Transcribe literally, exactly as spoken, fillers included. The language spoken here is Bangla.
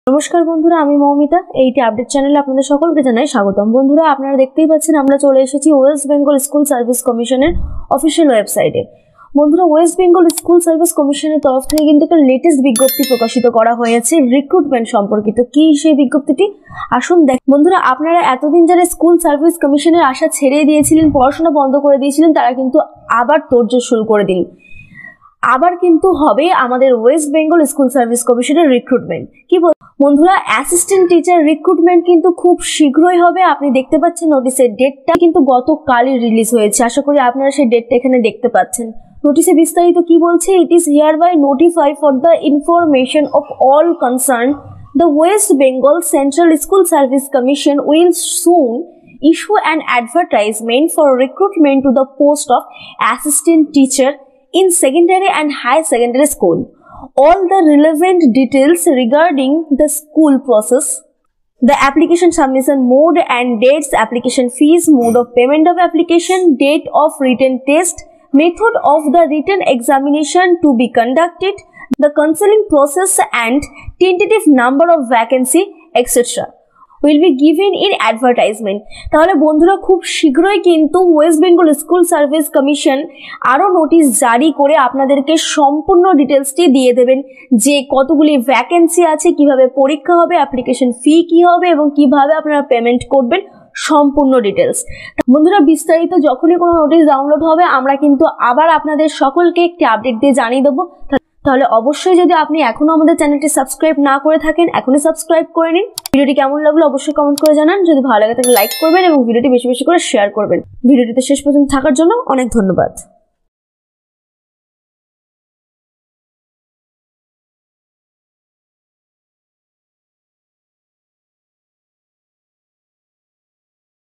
নমস্কার বন্ধুরা, আমি মৌমিতা। এইটি আপডেট চ্যানেলে আপনাদের সকলকে জানাই স্বাগতম। বন্ধুরা, আপনারা দেখতেই পাচ্ছেন আমরা চলে এসেছি ওয়েস্ট বেঙ্গল স্কুল সার্ভিস কমিশনের অফিসিয়াল ওয়েবসাইটে। বন্ধুরা, ওয়েস্ট বেঙ্গল স্কুল সার্ভিস কমিশনের তরফ থেকে কিন্তু একটা লেটেস্ট বিজ্ঞপ্তি প্রকাশিত করা হয়েছে রিক্রুটমেন্ট সম্পর্কিত। কি সেই বিজ্ঞপ্তিটি আসুন দেখ। বন্ধুরা, আপনারা এতদিন যারা স্কুল সার্ভিস কমিশনের আশা ছেড়ে দিয়েছিলেন, পড়াশোনা বন্ধ করে দিয়েছিলেন, তারা কিন্তু আবার তোড়জোড় শুরু করে দিন। আবার কিন্তু হবে আমাদের ওয়েস্ট বেঙ্গল স্কুল সার্ভিস কমিশনের রিক্রুটমেন্ট। কি বন্ধুরা, অ্যাসিস্ট্যান্ট টিচার রিক্রুটমেন্ট কিন্তু খুব শীঘ্রই হবে। আপনি দেখতে পাচ্ছেন নোটিশের ডেটটা কিন্তু গতকালই রিলিজ হয়েছে। আশা করি আপনারা সেই ডেটটা এখানে দেখতে পাচ্ছেন। নোটিশে বিস্তারিত কি বলছে? It is hereby notify for the information of all concern the West Bengal Central School Service Commission will soon issue an advertisement for recruitment to the post of assistant teacher in secondary and high secondary school. All the relevant details regarding the school process, the application submission mode and dates, application fees, mode of payment of application, date of written test, method of the written examination to be conducted, the counseling process and tentative number of vacancy, et cetera will be given in advertisement. তাহলে বন্ধুরা, খুব শীঘ্রই কিন্তু West Bengal School Service Commission আরও নোটিশ জারি করে আপনাদেরকে সম্পূর্ণ ডিটেলসটি দিয়ে দেবেন, যে কতগুলি ভ্যাকেন্সি আছে, কিভাবে পরীক্ষা হবে, অ্যাপ্লিকেশন ফি কি হবে এবং কিভাবে আপনারা পেমেন্ট করবেন, সম্পূর্ণ ডিটেলস। বন্ধুরা, বিস্তারিত যখনই কোনো নোটিশ ডাউনলোড হবে আমরা কিন্তু আবার আপনাদের সকলকে একটি আপডেট দিয়ে জানিয়ে দেবো। তাহলে অবশ্যই যদি আপনি এখনো আমাদের চ্যানেলটি সাবস্ক্রাইব না করে থাকেন, এখনই সাবস্ক্রাইব করে নিন। ভিডিওটি কেমন লাগলো অবশ্যই কমেন্ট করে জানান। যদি ভালো লাগে তাহলে লাইক করবেন এবং ভিডিওটি বেশি বেশি করে শেয়ার করবেন। ভিডিওটিতে শেষ পর্যন্ত থাকার জন্য অনেক ধন্যবাদ।